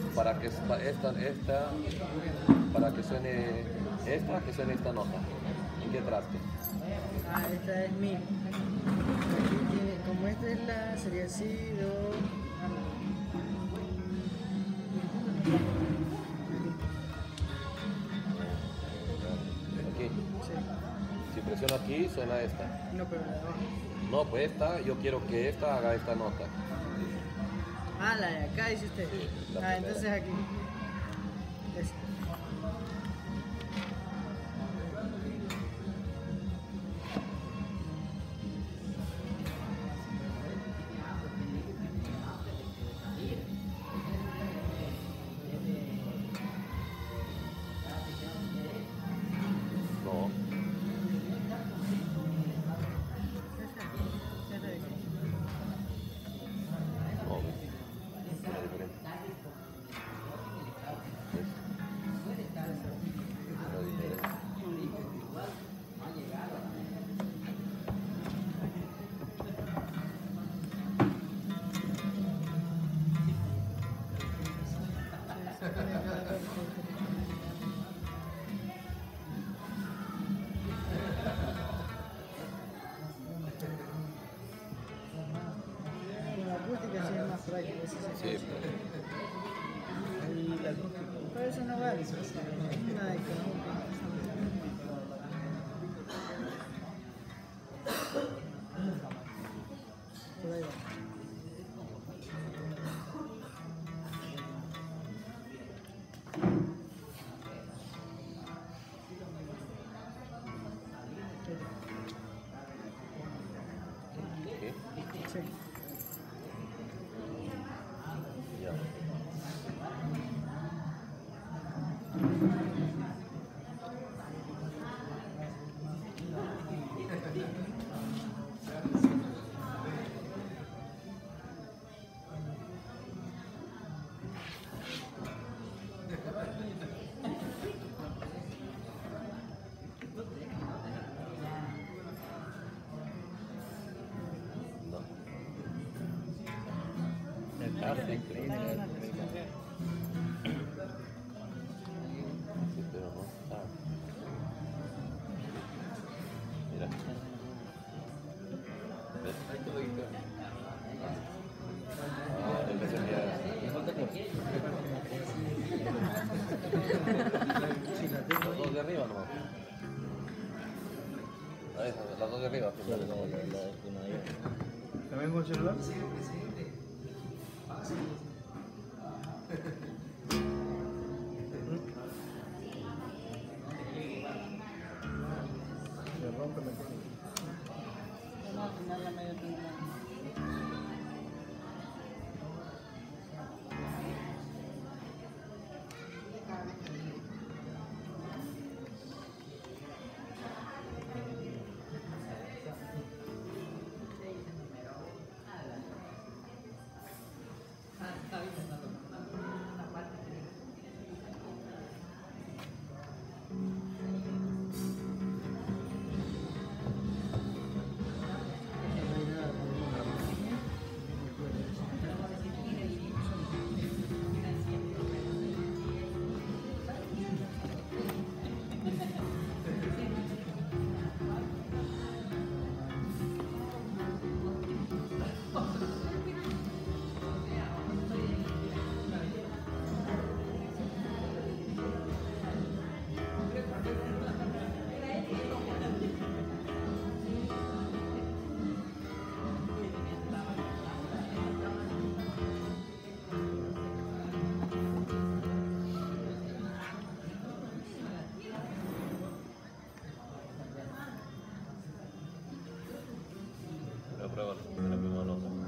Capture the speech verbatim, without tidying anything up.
para que esta, esta, esta, para que suene esta, que suene esta nota. ¿En qué traste? Ah, esta es mi. Aquí tiene, como esta es la, sería así, do. Aquí. Sí. Si presiono aquí, suena esta. No, pero la de abajo. No, pues esta, yo quiero que esta haga esta nota. Ah, la de acá dice usted. Sí, la Ah, primera. entonces aquí. Esta. No. No, ves. Suena diferente. ¿Ves? Suena diferente. Con la acústica sí es más práctica. Sí, sí. Sí. Y la acústica. Pero eso no vale. Nada de conjunto. Por ahí va. ¿Qué? Sí. Ya. No. Ah, sí, creo. Sí, pero no está. Mira. ¿Ves? Ah, en vez de enviar- Las dos de arriba, ¿no? Ahí, las dos de arriba. ¿También con celular? Se rompe la cosa. Vamos a tomarla medio temprano. Voy a probar la primera nota.